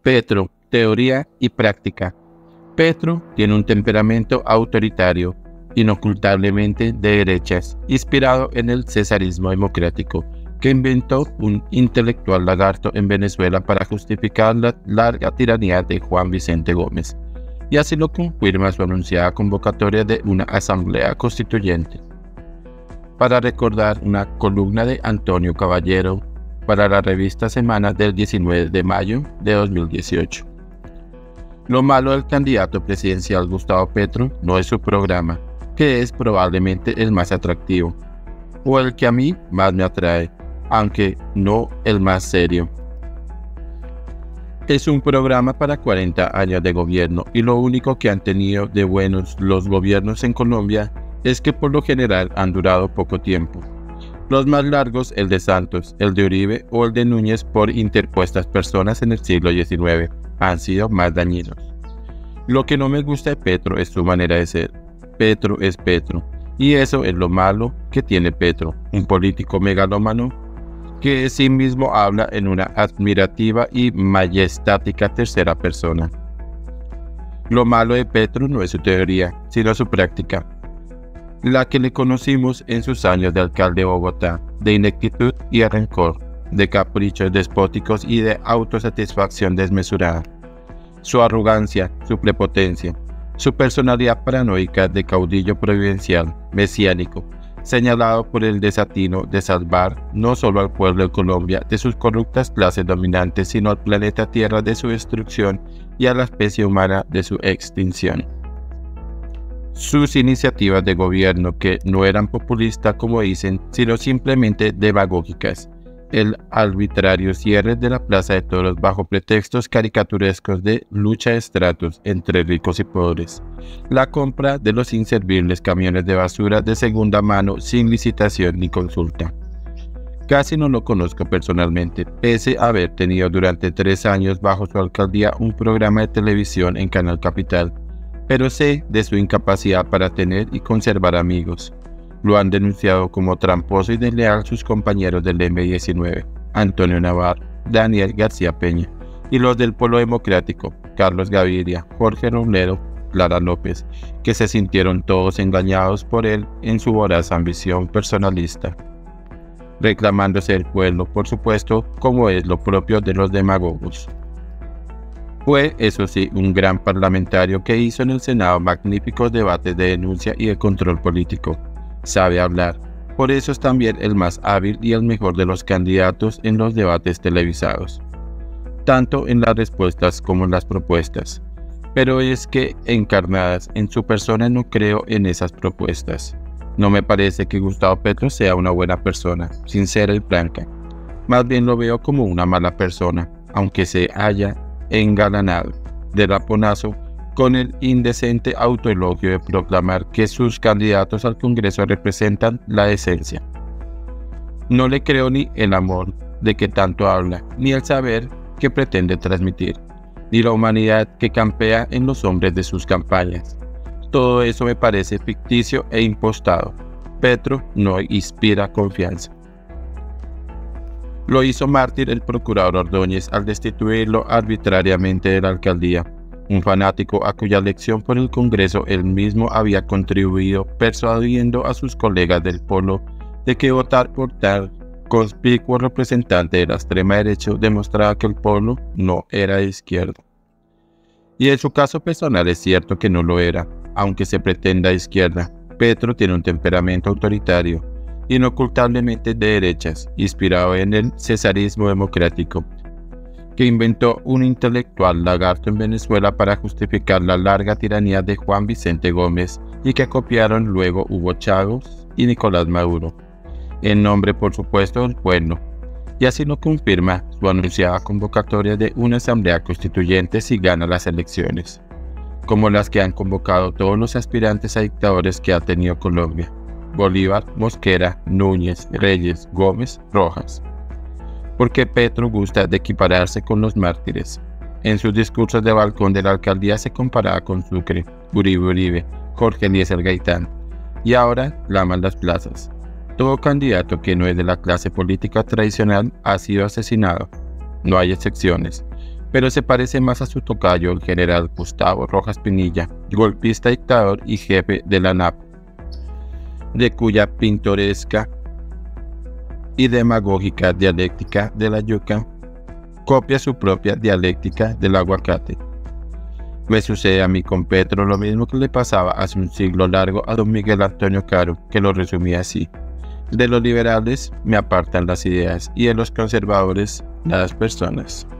Petro, teoría y práctica. Petro tiene un temperamento autoritario, inocultablemente de derechas, inspirado en el cesarismo democrático, que inventó un intelectual lagarto en Venezuela para justificar la larga tiranía de Juan Vicente Gómez, y así lo confirma su anunciada convocatoria de una asamblea constituyente. Para recordar una columna de Antonio Caballero para la revista Semana del 19 de mayo de 2018. Lo malo del candidato presidencial Gustavo Petro no es su programa, que es probablemente el más atractivo, o el que a mí más me atrae, aunque no el más serio. Es un programa para 40 años de gobierno y lo único que han tenido de buenos los gobiernos en Colombia es que por lo general han durado poco tiempo. Los más largos, el de Santos, el de Uribe o el de Núñez por interpuestas personas en el siglo XIX, han sido más dañinos. Lo que no me gusta de Petro es su manera de ser. Petro es Petro, y eso es lo malo que tiene Petro, un político megalómano que de sí mismo habla en una admirativa y majestática tercera persona. Lo malo de Petro no es su teoría, sino su práctica, la que le conocimos en sus años de alcalde de Bogotá, de ineptitud y de rencor, de caprichos despóticos y de autosatisfacción desmesurada. Su arrogancia, su prepotencia, su personalidad paranoica de caudillo providencial, mesiánico, señalado por el desatino de salvar no solo al pueblo de Colombia de sus corruptas clases dominantes, sino al planeta Tierra de su destrucción y a la especie humana de su extinción. Sus iniciativas de gobierno, que no eran populistas como dicen, sino simplemente demagógicas. El arbitrario cierre de la Plaza de Toros bajo pretextos caricaturescos de lucha de estratos entre ricos y pobres. La compra de los inservibles camiones de basura de segunda mano sin licitación ni consulta. Casi no lo conozco personalmente, pese a haber tenido durante 3 años bajo su alcaldía un programa de televisión en Canal Capital, pero sé de su incapacidad para tener y conservar amigos. Lo han denunciado como tramposo y desleal sus compañeros del M19, Antonio Navarro, Daniel García Peña, y los del Polo Democrático, Carlos Gaviria, Jorge Robledo, Clara López, que se sintieron todos engañados por él en su voraz ambición personalista, reclamándose el pueblo, por supuesto, como es lo propio de los demagogos. Fue, eso sí, un gran parlamentario que hizo en el Senado magníficos debates de denuncia y de control político. Sabe hablar, por eso es también el más hábil y el mejor de los candidatos en los debates televisados, tanto en las respuestas como en las propuestas. Pero es que, encarnadas en su persona, no creo en esas propuestas. No me parece que Gustavo Petro sea una buena persona, sincera y franca. Más bien lo veo como una mala persona, aunque se haya engalanado de raponazo con el indecente autoelogio de proclamar que sus candidatos al Congreso representan la esencia. No le creo ni el amor de que tanto habla, ni el saber que pretende transmitir, ni la humanidad que campea en los hombres de sus campañas. Todo eso me parece ficticio e impostado. Petro no inspira confianza. Lo hizo mártir el procurador Ordóñez al destituirlo arbitrariamente de la alcaldía, un fanático a cuya elección por el Congreso él mismo había contribuido, persuadiendo a sus colegas del Polo de que votar por tal conspicuo representante de la extrema derecha demostraba que el Polo no era de izquierda. Y en su caso personal es cierto que no lo era, aunque se pretenda de izquierda. Petro tiene un temperamento autoritario, inocultablemente de derechas, inspirado en el cesarismo democrático, que inventó un intelectual lagarto en Venezuela para justificar la larga tiranía de Juan Vicente Gómez y que copiaron luego Hugo Chávez y Nicolás Maduro, en nombre por supuesto del pueblo, y así lo confirma su anunciada convocatoria de una asamblea constituyente si gana las elecciones, como las que han convocado todos los aspirantes a dictadores que ha tenido Colombia: Bolívar, Mosquera, Núñez, Reyes, Gómez, Rojas. Porque Petro gusta de equipararse con los mártires. En sus discursos de balcón de la alcaldía se comparaba con Sucre, Uribe, Jorge Eliezer Gaitán, y ahora laman las plazas. Todo candidato que no es de la clase política tradicional ha sido asesinado. No hay excepciones. pero se parece más a su tocayo, el general Gustavo Rojas Pinilla, golpista dictador y jefe de la NAP, de cuya pintoresca y demagógica dialéctica de la yuca copia su propia dialéctica del aguacate. Me sucede a mí con Petro lo mismo que le pasaba hace un siglo largo a don Miguel Antonio Caro, que lo resumía así: de los liberales me apartan las ideas y de los conservadores las personas.